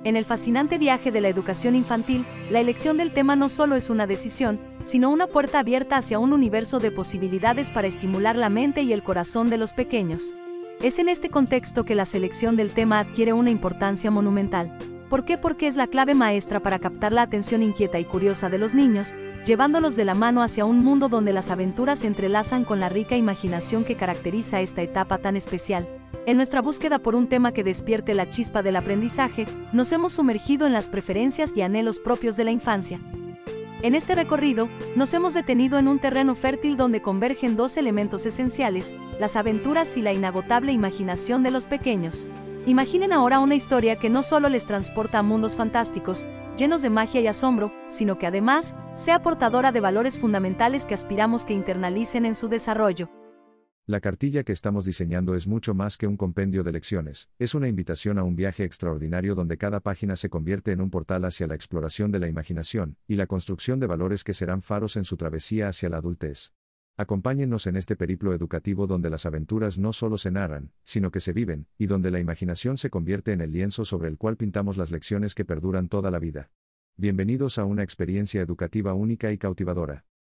En el fascinante viaje de la educación infantil, la elección del tema no solo es una decisión, sino una puerta abierta hacia un universo de posibilidades para estimular la mente y el corazón de los pequeños. Es en este contexto que la selección del tema adquiere una importancia monumental. ¿Por qué? Porque es la clave maestra para captar la atención inquieta y curiosa de los niños, llevándolos de la mano hacia un mundo donde las aventuras se entrelazan con la rica imaginación que caracteriza esta etapa tan especial. En nuestra búsqueda por un tema que despierte la chispa del aprendizaje, nos hemos sumergido en las preferencias y anhelos propios de la infancia. En este recorrido, nos hemos detenido en un terreno fértil donde convergen dos elementos esenciales, las aventuras y la inagotable imaginación de los pequeños. Imaginen ahora una historia que no solo les transporta a mundos fantásticos, llenos de magia y asombro, sino que además sea portadora de valores fundamentales que aspiramos que internalicen en su desarrollo. La cartilla que estamos diseñando es mucho más que un compendio de lecciones, es una invitación a un viaje extraordinario donde cada página se convierte en un portal hacia la exploración de la imaginación y la construcción de valores que serán faros en su travesía hacia la adultez. Acompáñennos en este periplo educativo donde las aventuras no solo se narran, sino que se viven, y donde la imaginación se convierte en el lienzo sobre el cual pintamos las lecciones que perduran toda la vida. Bienvenidos a una experiencia educativa única y cautivadora.